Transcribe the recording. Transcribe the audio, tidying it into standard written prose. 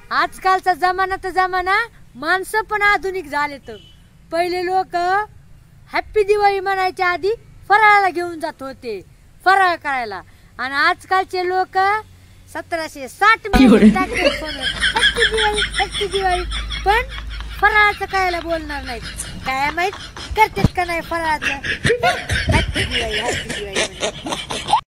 आजकालचा जमाना तर जमाना, माणसं पण आधुनिक झालेत. पहिले लोक हॅप्पी दिवाळी म्हणायच्या आधी फराळाला घेऊन जात होते फराळ करायला, आणि आजकालचे लोक 1760 हॅप्पी दिवाळी, पण फराळाचं कायला बोलणार नाहीत. काय माहित करतेत का नाही फराळाचं. हॅप्पी दिवाळी.